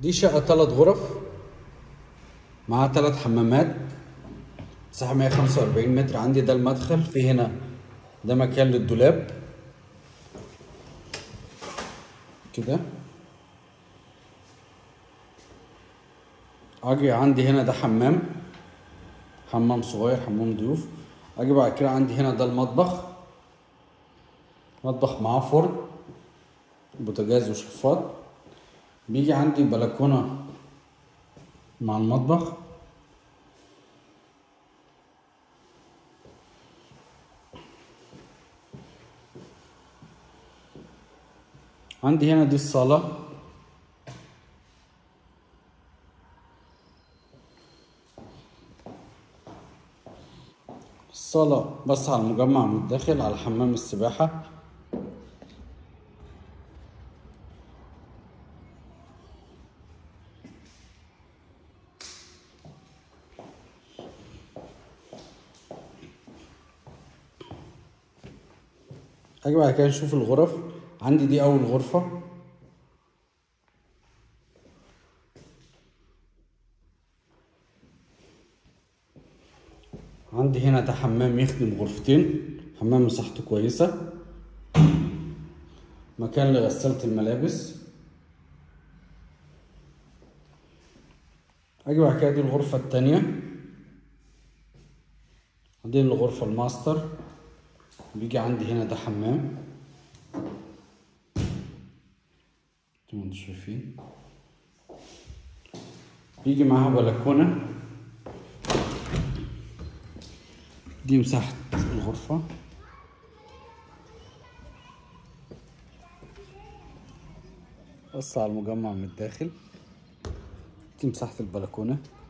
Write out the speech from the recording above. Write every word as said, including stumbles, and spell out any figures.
دي شقة تلات غرف معاها تلات حمامات، مساحة مية خمسة وأربعين متر. عندي ده المدخل، في هنا ده مكان للدولاب كده. اجي عندي هنا ده حمام، حمام صغير، حمام ضيوف. اجي بعد كده عندي هنا ده المطبخ، مطبخ معاه فرن، بوتاجاز وشفاط. بيجي عندي بلكونة مع المطبخ. عندي هنا دي الصالة، الصالة بس على المجمع من الداخل، على حمام السباحة. اجي بعد كده نشوف الغرف. عندي دي اول غرفة، عندي هنا ده حمام يخدم غرفتين، حمام مساحته كويسة، مكان لغسالة الملابس. اجي بعد كده دي الغرفة التانية، دي الغرفة الماستر. بيجي عندي هنا ده حمام زي ما انتم شايفين، بيجي معاها بلكونة. دي مساحة الغرفة، بص على المجمع من الداخل. دي مساحة البلكونة.